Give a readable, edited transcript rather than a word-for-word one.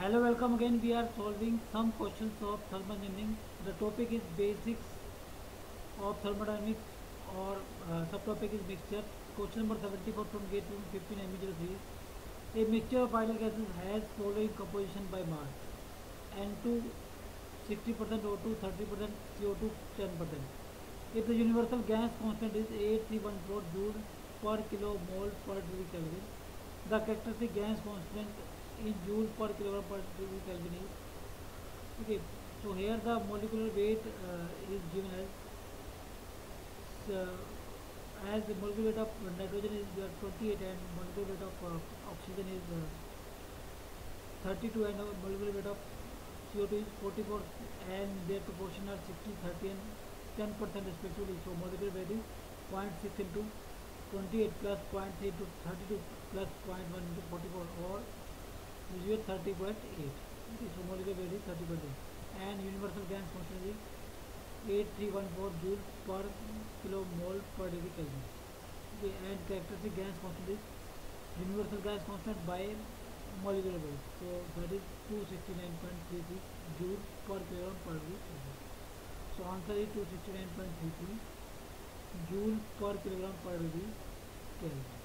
Hello, welcome again. We are solving some questions of thermodynamics. The topic is basics of thermodynamics or subtopic is mixture. Question number 74 from gate 15 ME03. A mixture of ideal gases has following composition by mass: N2 60%, O2 30%, CO2 10%. If the universal gas constant is 8314 joule per kilomole per degree Kelvin, the characteristic gas constant in joule per kilogram per degree Kelvin is okay. So here the molecular weight is given as the molecular weight of nitrogen is 28 and molecular weight of oxygen is 32 and molecular weight of CO2 is 44 and their proportion are 60, 30 and 10% respectively. So molecular weight is 0.6 into 28 plus 0.3 into 32 plus 0.1 into 44 or usually 30.8. Okay, so molecular weight is 30.8 and universal gas constant is 8314 joule per kilomole per degree Kelvin. Okay, and characteristic gas constant is universal gas constant by molecular weight. So that is 269.33 joule per kilogram per degree Kelvin. So answer is 269.33 joule per kilogram per degree Kelvin.